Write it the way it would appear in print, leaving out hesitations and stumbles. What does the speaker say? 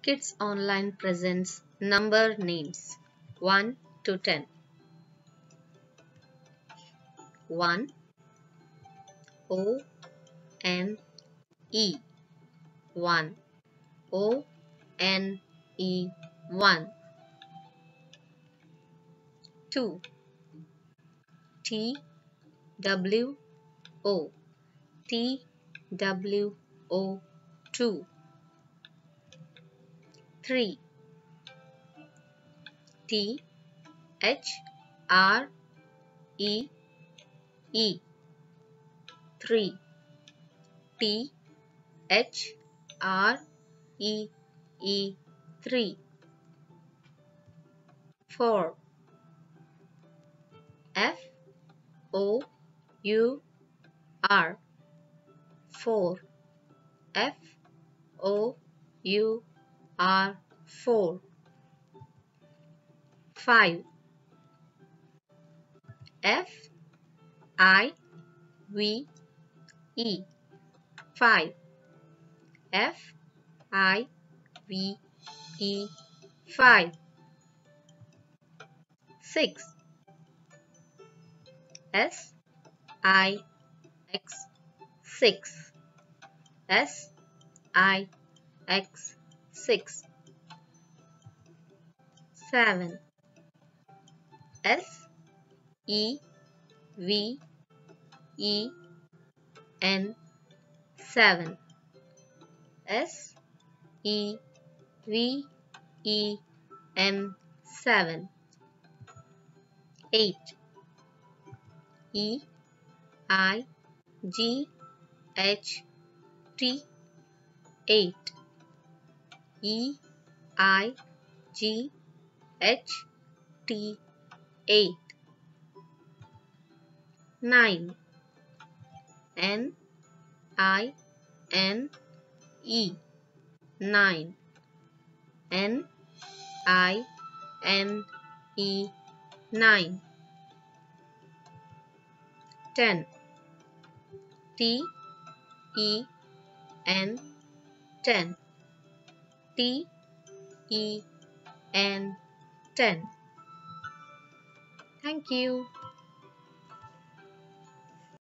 Kids Online presents number names 1 to 10. 1 O N E 1 O N E 1. 2 T W O T W O 2. 3 T H R E E 3 T H R E E 3. 4 F O U R 4 F O U R 4. 5 F I V E 5 F I V E 5. 6 S I X 6 S I X 6. 7 S E V E N 7 S E V E N 7. 8 E I G H T 8 E I G H T 8. 9 N I N E 9 N I N E 9. 10 T E N 10 T E N 10. Thank you.